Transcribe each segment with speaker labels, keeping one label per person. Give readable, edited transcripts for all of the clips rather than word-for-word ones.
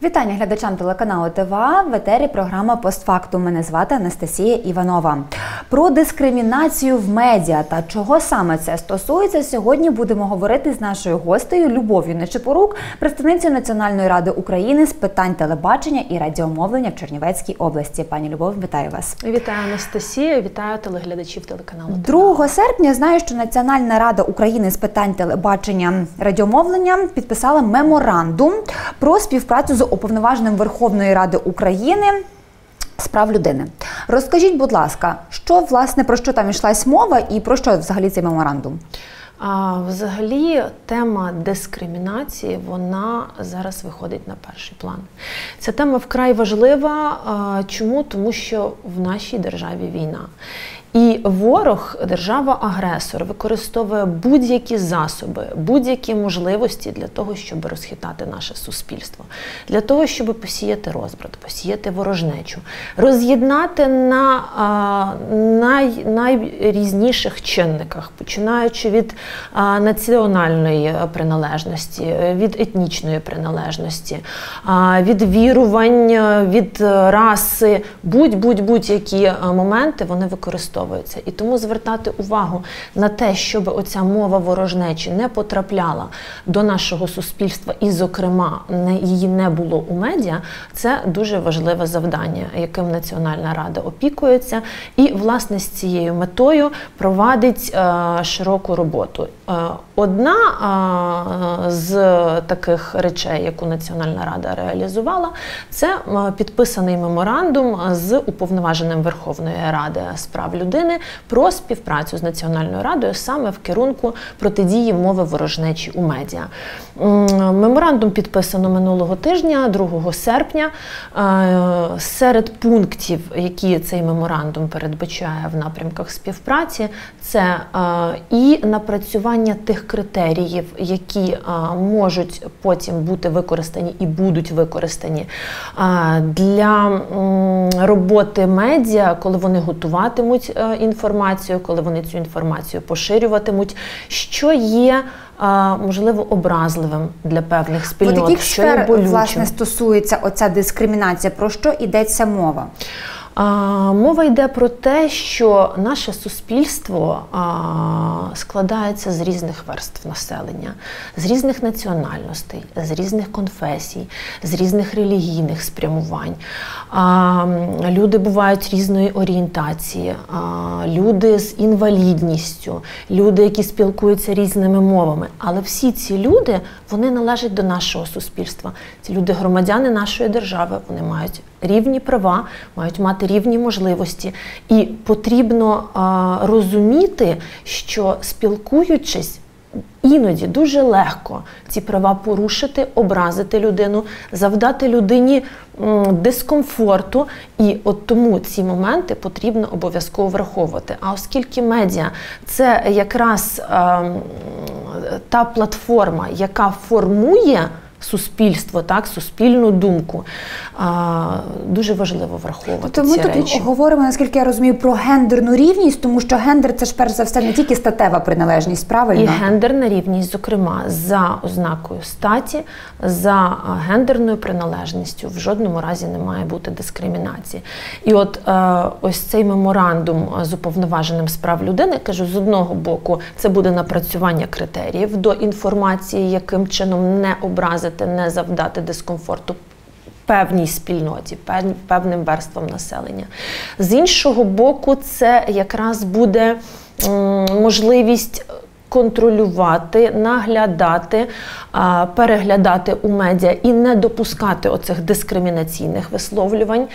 Speaker 1: Вітання глядачам телеканалу ТВА. В етері програма «Постфактум». Мене звати Анастасія Іванова. Про дискримінацію в медіа та чого саме це стосується, сьогодні будемо говорити з нашою гостею Любов'ю Нечипорук, представницею Національної ради України з питань телебачення і радіомовлення в Чернівецькій області. Пані Любов, вітаю вас.
Speaker 2: Вітаю, Анастасія, вітаю телеглядачів телеканалу ТВА.
Speaker 1: 2 серпня знаю, що Національна рада України з питань телебачення і радіомовлення підписала меморандум про співпрацю з Уповноваженим Верховної Ради України з прав людини. Розкажіть, будь ласка, про що там йшлась мова і про що взагалі цей меморандум?
Speaker 2: Взагалі, тема дискримінації, вона зараз виходить на перший план. Ця тема вкрай важлива. Чому? Тому що в нашій державі війна. І ворог, держава-агресор, використовує будь-які засоби, будь-які можливості для того, щоб розхитати наше суспільство, для того, щоб посіяти розбрат, посіяти ворожнечу, роз'єднати на найрізніших чинниках, починаючи від національної приналежності, від етнічної приналежності, від вірувань, від раси, будь-які моменти вони використовують. І тому звертати увагу на те, щоб оця мова ворожнечі не потрапляла до нашого суспільства і, зокрема, її не було у медіа, це дуже важливе завдання, яким Національна рада опікується і, власне, з цією метою провадить широку роботу. Одна з таких речей, яку Національна рада реалізувала, це підписаний меморандум з Уповноваженим Верховної Ради з прав людини про співпрацю з Національною радою саме в керунку протидії мови ворожнечі у медіа. Меморандум підписано минулого тижня, 2 серпня. Серед пунктів, які цей меморандум передбачає в напрямках співпраці, це і напрацювання тих критеріїв, які можуть потім бути використані і будуть використані для роботи медіа, коли вони готуватимуть інформацію, коли вони цю інформацію поширюватимуть, що є, можливо, образливим для певних спільнот,
Speaker 1: яких
Speaker 2: що є
Speaker 1: сфер,
Speaker 2: болючим.
Speaker 1: власне, стосується оця дискримінація? Про що йдеться мова?
Speaker 2: Мова йде про те, що наше суспільство складається з різних верств населення, з різних національностей, з різних конфесій, з різних релігійних спрямувань. Люди бувають різної орієнтації, люди з інвалідністю, люди, які спілкуються різними мовами. Але всі ці люди, вони належать до нашого суспільства. Ці люди громадяни нашої держави, вони мають рівні права, мають мати рівні можливості. І потрібно розуміти, що спілкуючись, іноді дуже легко ці права порушити, образити людину, завдати людині дискомфорту. І от тому ці моменти потрібно обов'язково враховувати. А оскільки медіа – це якраз та платформа, яка формує суспільство, суспільну думку, дуже важливо враховувати ці речі.
Speaker 1: Ми тут говоримо, наскільки я розумію, про гендерну рівність, тому що гендер – це ж перш за все не тільки статева приналежність, правильно?
Speaker 2: І гендерна рівність, зокрема, за ознакою статі, за гендерною приналежністю в жодному разі не має бути дискримінації. І от ось цей меморандум з Уповноваженим з прав людини, кажу, з одного боку, це буде напрацювання критеріїв до інформації, яким чином не образити, не завдати дискомфорту певній спільноті, певним верствам населення. З іншого боку, це якраз буде можливість контролювати, наглядати, переглядати у медіа і не допускати оцих дискримінаційних висловлювань.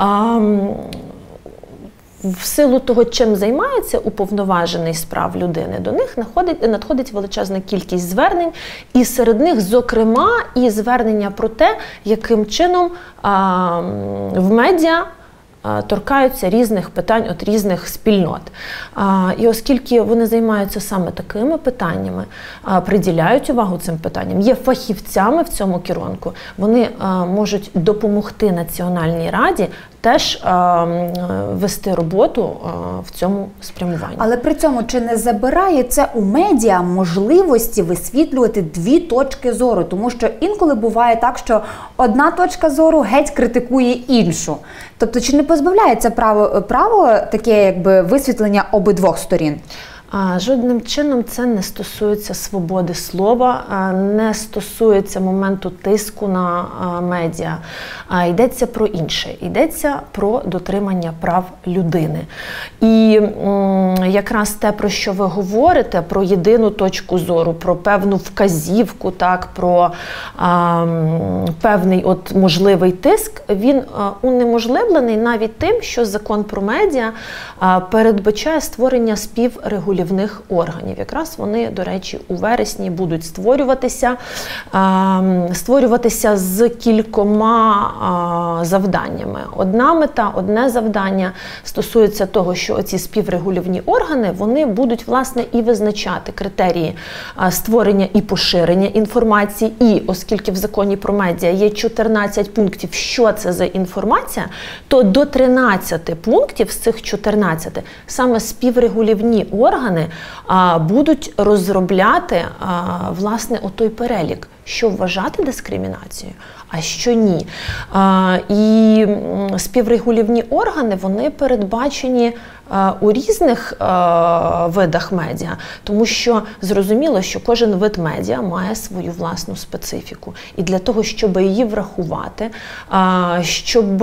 Speaker 2: В силу того, чим займається Уповноважений з прав людини, до них надходить величезна кількість звернень, і серед них, зокрема, і звернення про те, яким чином в медіа торкаються різних питань от різних спільнот. І оскільки вони займаються саме такими питаннями, приділяють увагу цим питанням, є фахівцями в цьому керунку, вони можуть допомогти Національній раді теж вести роботу в цьому спрямуванні.
Speaker 1: Але при цьому чи не забирає це у медіа можливості висвітлювати дві точки зору? Тому що інколи буває так, що одна точка зору геть критикує іншу. Тобто чи не позбавляється право таке якби висвітлення обидвох сторін?
Speaker 2: Жодним чином це не стосується свободи слова, не стосується моменту тиску на медіа. Йдеться про інше. Йдеться про дотримання прав людини. І якраз те, про що ви говорите, про єдину точку зору, про певну вказівку, так, про певний можливий тиск, він унеможливлений навіть тим, що закон про медіа передбачає створення співрегулювальних органів. Якраз вони, до речі, у вересні будуть створюватися з кількома завданнями. Одна мета, одне завдання стосується того, що оці співрегулювальні органи, вони будуть, власне, і визначати критерії створення і поширення інформації. І оскільки в законі про медіа є 14 пунктів, що це за інформація, то до 13 пунктів з цих 14 саме співрегулювальні органи будуть розробляти, власне, отой перелік, що вважати дискримінацією, а що ні. І співрегулювальні органи, вони передбачені у різних видах медіа, тому що зрозуміло, що кожен вид медіа має свою власну специфіку. І для того, щоб її врахувати, щоб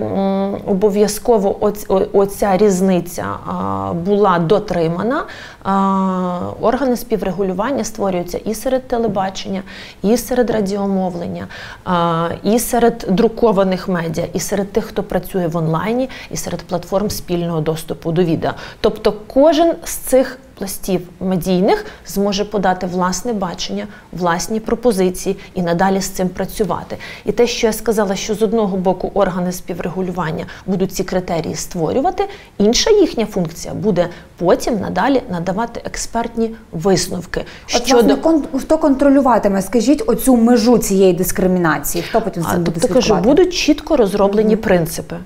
Speaker 2: обов'язково оця різниця була дотримана, органи співрегулювання створюються і серед телебачення, і серед радіомовлення, і серед друкованих медіа, і серед тих, хто працює в онлайні, і серед платформ спільного доступу до відео. Тобто кожен з цих пластів медійних зможе подати власне бачення, власні пропозиції і надалі з цим працювати. І те, що я сказала, що з одного боку органи співрегулювання будуть ці критерії створювати, інша їхня функція буде потім надалі надавати експертні висновки.
Speaker 1: Власне, хто контролюватиме, скажіть, оцю межу цієї дискримінації? Хто потім з цим буде слідкувати?
Speaker 2: Тобто, будуть чітко розроблені принципи.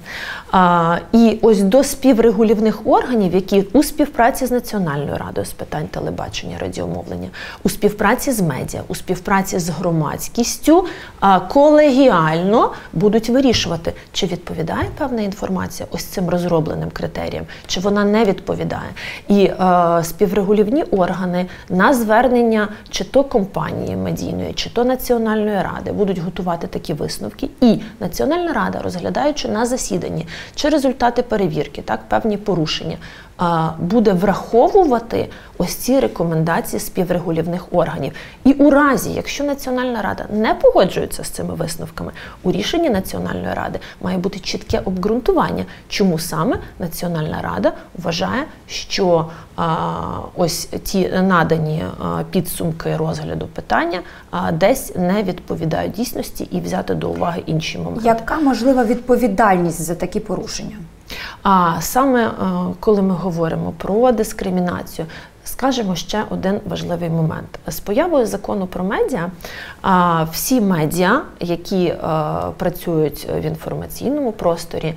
Speaker 2: І ось до співрегулювальних органів, які у співпраці з Національною радою з питань телебачення, радіомовлення, у співпраці з медіа, у співпраці з громадськістю колегіально будуть вирішувати, чи відповідає певна інформація ось цим розробленим критеріям, чи вона не відповідає. І співрегулювальні органи на звернення чи то компанії медійної, чи то Національної ради будуть готувати такі висновки. І Національна рада, розглядаючи на засіданні чи результати перевірки, так, певні порушення, буде враховувати ось ці рекомендації співрегулювальних органів. І у разі, якщо Національна рада не погоджується з цими висновками, у рішенні Національної ради має бути чітке обґрунтування, чому саме Національна рада вважає, що ось ті надані підсумки розгляду питання десь не відповідають дійсності, і взяти до уваги інші моменти.
Speaker 1: Яка можлива відповідальність за такі порушення?
Speaker 2: Саме коли ми говоримо про дискримінацію, скажемо ще один важливий момент. З появою закону про медіа, всі медіа, які працюють в інформаційному просторі,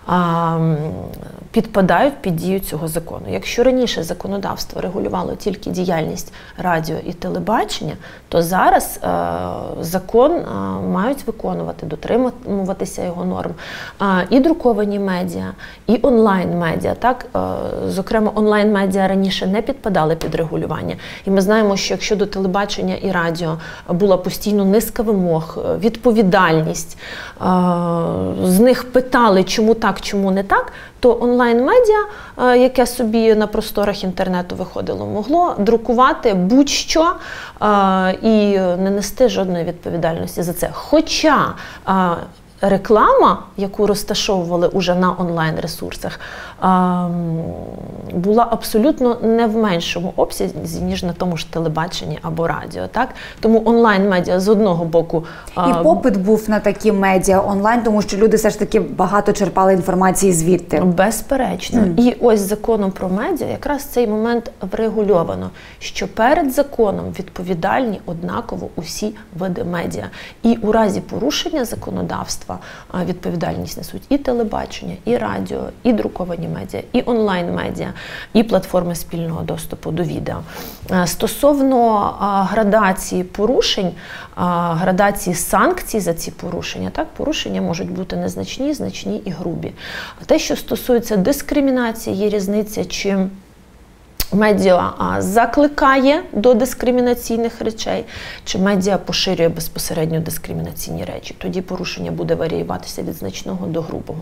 Speaker 2: підпадають під дію цього закону. Якщо раніше законодавство регулювало тільки діяльність радіо і телебачення, то зараз закон мають виконувати, дотримуватися його норм і друковані медіа, і онлайн-медіа. Так? Зокрема, онлайн-медіа раніше не підпадали під регулювання. І ми знаємо, що якщо до телебачення і радіо була постійно низка вимог, відповідальність, з них питали, чому так, чому не так, то онлайн-медіа, яке собі на просторах інтернету виходило, могло друкувати будь-що і не нести жодної відповідальності за це. Хоча реклама, яку розташовували уже на онлайн-ресурсах, була абсолютно не в меншому обсязі, ніж на тому ж телебаченні або радіо. Так? Тому онлайн-медіа з одного боку...
Speaker 1: І попит був на такі медіа онлайн, тому що люди все ж таки багато черпали інформації звідти.
Speaker 2: Безперечно. І ось законом про медіа якраз цей момент врегульовано, що перед законом відповідальні однаково усі види медіа. І у разі порушення законодавства суспільства відповідальність несуть і телебачення, і радіо, і друковані медіа, і онлайн-медіа, і платформи спільного доступу до відео. Стосовно градації порушень, градації санкцій за ці порушення, так, порушення можуть бути незначні, значні і грубі. Те, що стосується дискримінації, є різниця, чи медіа закликає до дискримінаційних речей, чи медіа поширює безпосередньо дискримінаційні речі. Тоді порушення буде варіюватися від значного до грубого.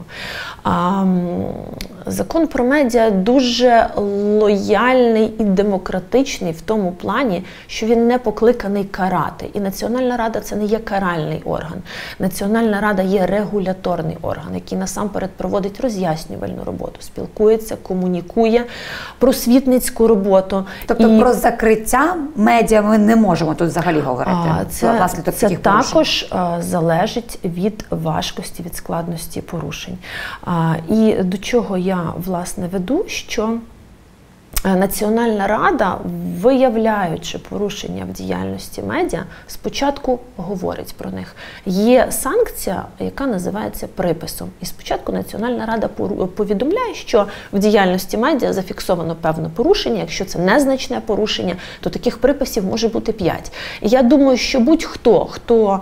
Speaker 2: Закон про медіа дуже лояльний і демократичний в тому плані, що він не покликаний карати. І Національна рада – це не є каральний орган. Національна рада є регуляторний орган, який насамперед проводить роз'яснювальну роботу, спілкується, комунікує, просвітницьку роботу.
Speaker 1: Тобто про закриття медіа ми не можемо тут взагалі говорити?
Speaker 2: Це також залежить від важкості, від складності порушень. І до чого я, власне, веду, що Національна рада, виявляючи порушення в діяльності медіа, спочатку говорить про них. Є санкція, яка називається приписом. І спочатку Національна рада повідомляє, що в діяльності медіа зафіксовано певне порушення. Якщо це незначне порушення, то таких приписів може бути 5. І я думаю, що будь-хто, хто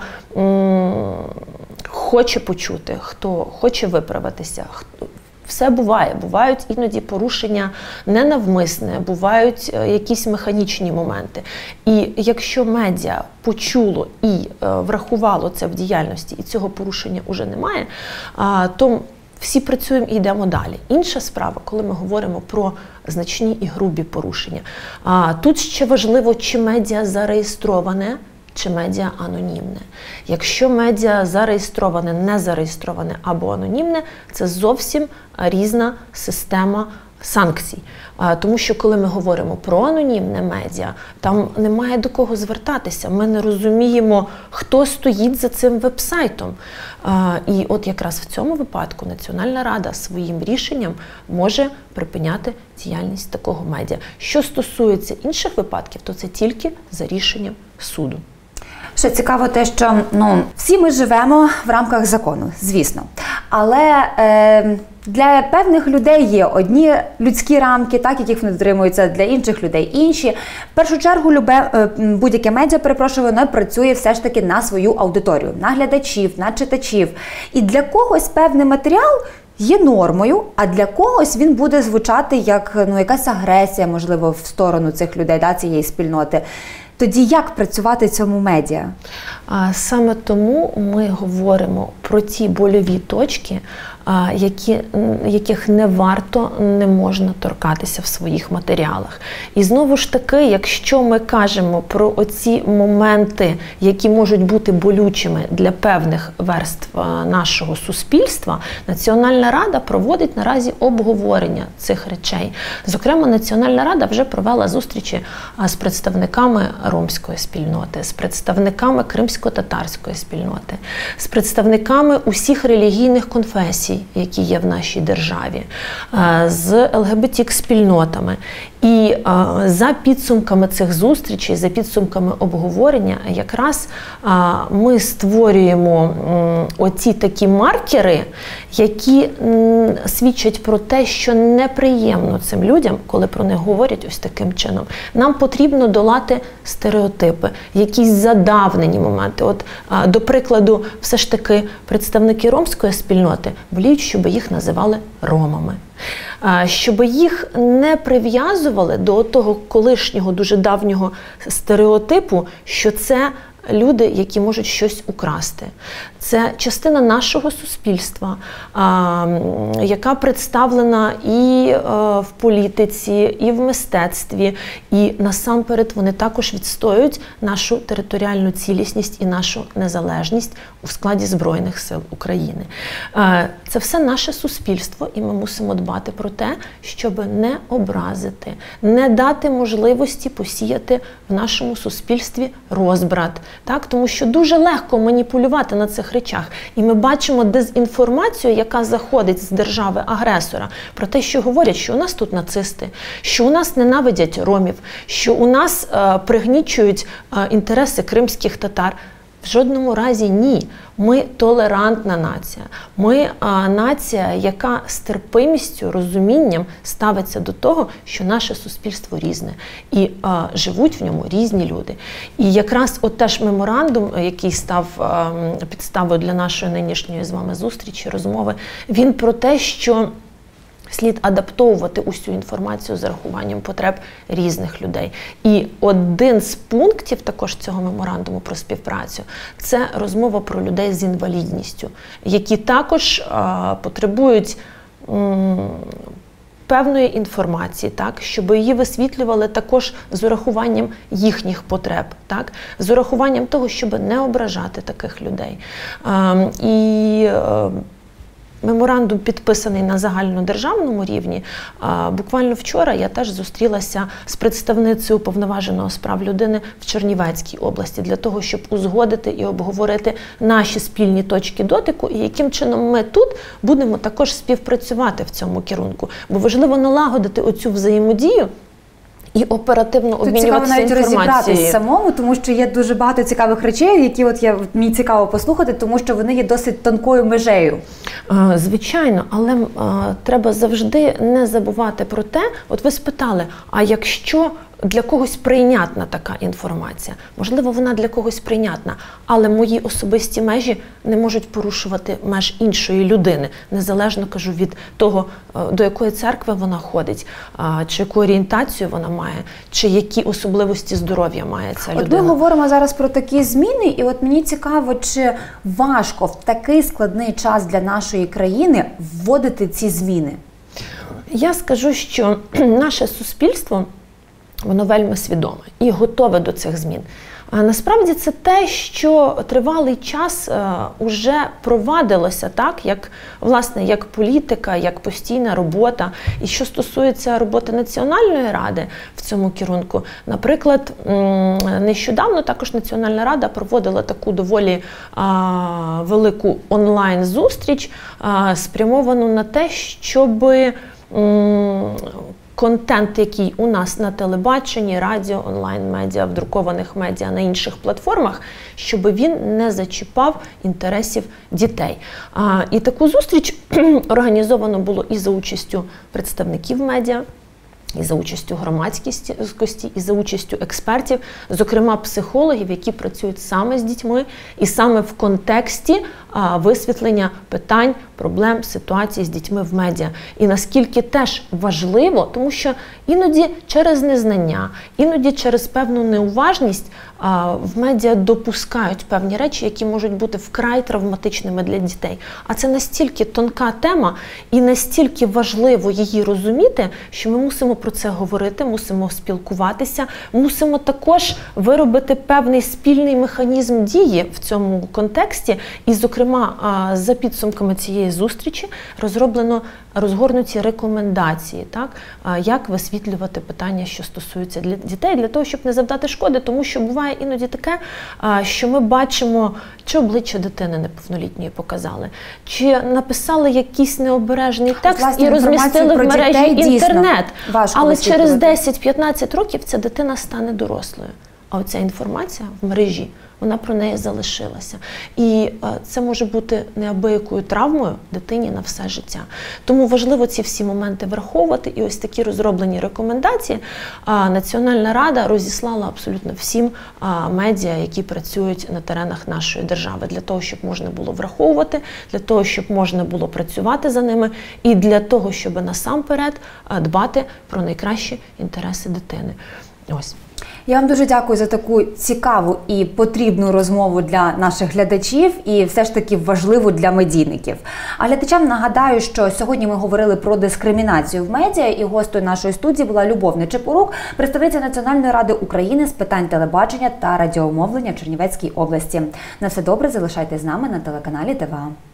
Speaker 2: хоче почути, хто хоче виправитися, все буває. Бувають іноді порушення ненавмисне, бувають якісь механічні моменти. І якщо медіа почуло і врахувало це в діяльності, і цього порушення вже немає, то всі працюємо і йдемо далі. Інша справа, коли ми говоримо про значні і грубі порушення. Тут ще важливо, чи медіа зареєстроване, чи медіа анонімне. Якщо медіа зареєстроване, не зареєстроване або анонімне, це зовсім різна система санкцій. Тому що коли ми говоримо про анонімне медіа, там немає до кого звертатися. Ми не розуміємо, хто стоїть за цим веб-сайтом. І от якраз в цьому випадку Національна рада своїм рішенням може припиняти діяльність такого медіа. Що стосується інших випадків, то це тільки за рішенням суду.
Speaker 1: Ще цікаво те, що всі ми живемо в рамках закону, звісно. Але для певних людей є одні людські рамки, так, яких вони дотримуються, для інших людей інші. В першу чергу будь-яке медіа, воно працює все ж таки на свою аудиторію, на глядачів, на читачів. І для когось певний матеріал є нормою, а для когось він буде звучати як якась агресія, можливо, в сторону цих людей, цієї спільноти. Тоді як працювати цьому медіа?
Speaker 2: Саме тому ми говоримо про ті больові точки, яких не варто, не можна торкатися в своїх матеріалах. І знову ж таки, якщо ми кажемо про оці моменти, які можуть бути болючими для певних верств нашого суспільства, Національна рада проводить наразі обговорення цих речей. Зокрема, Національна рада вже провела зустрічі з представниками ромської спільноти, з представниками кримсько-татарської спільноти, з представниками усіх релігійних конфесій, які є в нашій державі, з ЛГБТ-спільнотами. І за підсумками цих зустрічей, за підсумками обговорення, якраз ми створюємо оці такі маркери, які свідчать про те, що неприємно цим людям, коли про них говорять ось таким чином. Нам потрібно долати стереотипи, якісь задавнені моменти. От, до прикладу, все ж таки представники ромської спільноти воліють, щоб їх називали ромами. Щоб їх не прив'язували до того колишнього, дуже давнього стереотипу, що це люди, які можуть щось украсти. Це частина нашого суспільства, яка представлена і в політиці, і в мистецтві. І насамперед вони також відстоюють нашу територіальну цілісність і нашу незалежність у складі Збройних сил України. Це все наше суспільство, і ми мусимо дбати про те, щоб не образити, не дати можливості посіяти в нашому суспільстві розбрат. Так? Тому що дуже легко маніпулювати на цих речах. І ми бачимо дезінформацію, яка заходить з держави-агресора, про те, що говорять, що у нас тут нацисти, що у нас ненавидять ромів, що у нас пригнічують інтереси кримських татар. В жодному разі ні. Ми толерантна нація. Ми нація, яка з терпимістю, розумінням ставиться до того, що наше суспільство різне. І живуть в ньому різні люди. І якраз от теж меморандум, який став підставою для нашої нинішньої з вами зустрічі, розмови, він про те, що слід адаптовувати усю інформацію з урахуванням потреб різних людей. І один з пунктів також цього меморандуму про співпрацю – це розмова про людей з інвалідністю, які також потребують певної інформації, так, щоб її висвітлювали також з урахуванням їхніх потреб, так, з урахуванням того, щоб не ображати таких людей. Меморандум підписаний на загальнодержавному рівні. Буквально вчора я теж зустрілася з представницею Уповноваженого з прав людини в Чернівецькій області для того, щоб узгодити і обговорити наші спільні точки дотику і яким чином ми тут будемо також співпрацювати в цьому керунку. Бо важливо налагодити оцю взаємодію і оперативно обмінюватися інформацією.
Speaker 1: Тут цікаво навіть розібратись самому, тому що є дуже багато цікавих речей, які мені цікаво послухати, тому що вони є досить тонкою межею.
Speaker 2: Звичайно, але треба завжди не забувати про те, от ви спитали, а якщо для когось прийнятна така інформація? Можливо, вона для когось прийнятна, але мої особисті межі не можуть порушувати меж іншої людини, незалежно, кажу, від того, до якої церкви вона ходить, чи яку орієнтацію вона має, чи які особливості здоров'я має ця людина.
Speaker 1: От ми говоримо зараз про такі зміни, і от мені цікаво, чи важко в такий складний час для нашої країни вводити ці зміни?
Speaker 2: Я скажу, що наше суспільство, воно вельми свідоме і готове до цих змін. Насправді це те, що тривалий час уже провадилося так, як політика, як постійна робота. І що стосується роботи Національної ради в цьому керунку, наприклад, нещодавно також Національна рада проводила таку доволі велику онлайн-зустріч, спрямовану на те, щоби контент, який у нас на телебаченні, радіо, онлайн-медіа, в друкованих медіа, на інших платформах, щоб він не зачіпав інтересів дітей. І таку зустріч організовано було і за участю представників медіа, і за участю громадськості, і за участю експертів, зокрема психологів, які працюють саме з дітьми і саме в контексті висвітлення питань, проблем, ситуацій з дітьми в медіа. І наскільки теж важливо, тому що іноді через незнання, іноді через певну неуважність в медіа допускають певні речі, які можуть бути вкрай травматичними для дітей. А це настільки тонка тема і настільки важливо її розуміти, що ми мусимо про це говорити, мусимо спілкуватися, мусимо також виробити певний спільний механізм дії в цьому контексті. І, зокрема, за підсумками цієї зустрічі розгорнуті рекомендації, так, як висвітлювати питання, що стосуються дітей, для того, щоб не завдати шкоди, тому що буває іноді таке, що ми бачимо, чи обличчя дитини неповнолітньої показали, чи написали якийсь необережний текст і розмістили в мережі інтернет. Але через 10-15 років ця дитина стане дорослою. А оця інформація в мережі, вона про неї залишилася. І це може бути неабиякою травмою дитині на все життя. Тому важливо ці всі моменти враховувати. І ось такі розроблені рекомендації Національна рада розіслала абсолютно всім медіа, які працюють на теренах нашої держави. Для того, щоб можна було враховувати, для того, щоб можна було працювати за ними і для того, щоб насамперед дбати про найкращі інтереси дитини. Ось.
Speaker 1: Я вам дуже дякую за таку цікаву і потрібну розмову для наших глядачів і все ж таки важливу для медійників. А глядачам нагадаю, що сьогодні ми говорили про дискримінацію в медіа, і гостею нашої студії була Любов Нечепорук, представниця Національної ради України з питань телебачення та радіомовлення в Чернівецькій області. На все добре, залишайтесь з нами на телеканалі ТВА.